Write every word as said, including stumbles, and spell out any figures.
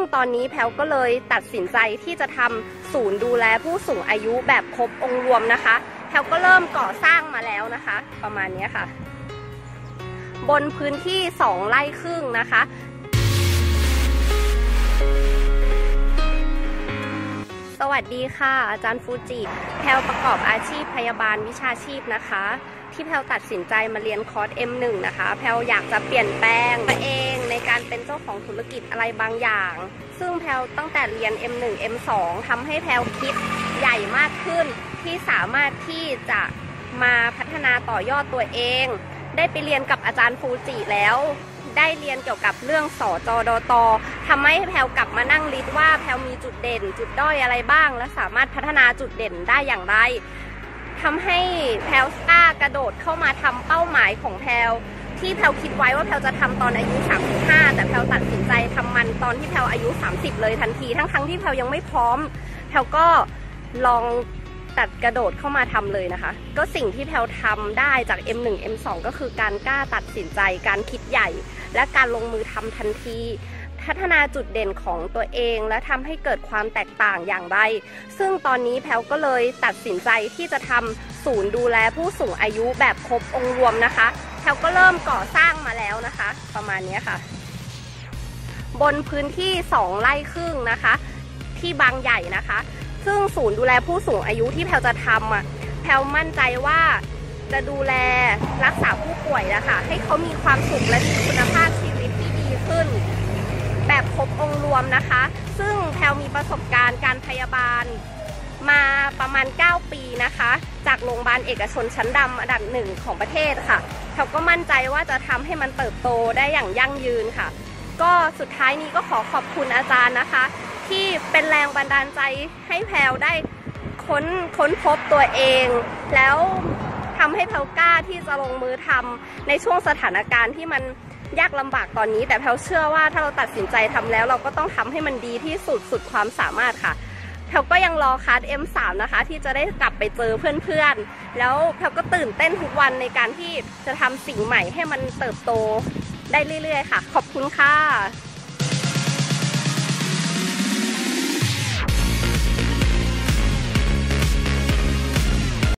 ตอนนี้แพลก็เลยตัดสินใจที่จะทำศูนย์ดูแลผู้สูงอายุแบบครบองค์รวมนะคะแพลก็เริ่มก่อสร้างมาแล้วนะคะประมาณนี้ค่ะบนพื้นที่สองไร่ครึ่งนะคะสวัสดีค่ะอาจารย์ฟูจิแพลประกอบอาชีพพยาบาลวิชาชีพนะคะที่แพลตัดสินใจมาเรียนคอร์ส เอ็ม หนึ่ง นะคะแพลอยากจะเปลี่ยนแปลงตัวเองในการเป็นเจ้าของธุรกิจอะไรบางอย่างซึ่งแพลตั้งแต่เรียน เอ็ม หนึ่ง เอ็ม สอง ทำให้แพลคิดใหญ่มากขึ้นที่สามารถที่จะมาพัฒนาต่อยอดตัวเองได้ไปเรียนกับอาจารย์ฟูจิแล้วได้เรียนเกี่ยวกับเรื่องสจดตทำให้แพลกลับมานั่งลิสต์ว่าแพลมีจุดเด่นจุดด้อยอะไรบ้างและสามารถพัฒนาจุดเด่นได้อย่างไรทำให้แพลกล้ากระโดดเข้ามาทำเป้าหมายของแพลที่แพลคิดไว้ว่าแพลจะทำตอนอายุสามสิบห้าแต่แพลตัดสินใจทำมันตอนที่แพลอายุสามสิบเลยทันทีทั้งๆ ท, ที่แพลยังไม่พร้อมแพลก็ลองตัดกระโดดเข้ามาทำเลยนะคะก็สิ่งที่แพลทำได้จาก เอ็ม หนึ่ง เอ็ม สอง ก็คือการกล้าตัดสินใจการคิดใหญ่และการลงมือทำทันทีพัฒนาจุดเด่นของตัวเองและทำให้เกิดความแตกต่างอย่างไรซึ่งตอนนี้แพลก็เลยตัดสินใจที่จะทำศูนย์ดูแลผู้สูงอายุแบบครบองค์รวมนะคะแพลก็เริ่มก่อสร้างมาแล้วนะคะประมาณนี้ค่ะบนพื้นที่สองไร่ครึ่งนะคะที่บางใหญ่นะคะซึ่งศูนย์ดูแลผู้สูงอายุที่แพลจะทำอ่ะแพลมั่นใจว่าจะดูแลรักษาผู้ป่วยนะคะให้เขามีความสุขและมีคุณภาพชีวิตที่ดีขึ้นแบบครบองค์รวมนะคะซึ่งแพลมีประสบการณ์การพยาบาลมาประมาณเก้าปีนะคะจากโรงพยาบาลเอกชนชั้นนำอันดับหนึ่งของประเทศค่ะแพลก็มั่นใจว่าจะทำให้มันเติบโตได้อย่างยั่งยืนค่ะก็สุดท้ายนี้ก็ขอขอบคุณอาจารย์นะคะที่เป็นแรงบันดาลใจให้แพลได้ค้นค้นพบตัวเองแล้วทำให้แพลกล้าที่จะลงมือทำในช่วงสถานการณ์ที่มันยากลำบากตอนนี้แต่แพลเชื่อว่าถ้าเราตัดสินใจทำแล้วเราก็ต้องทำให้มันดีที่สุดสุดความสามารถค่ะแพลก็ยังรอคลาส เอ็ม สาม นะคะที่จะได้กลับไปเจอเพื่อนๆแล้วแพลก็ตื่นเต้นทุกวันในการที่จะทำสิ่งใหม่ให้มันเติบโตได้เรื่อยๆค่ะขอบคุณค่ะ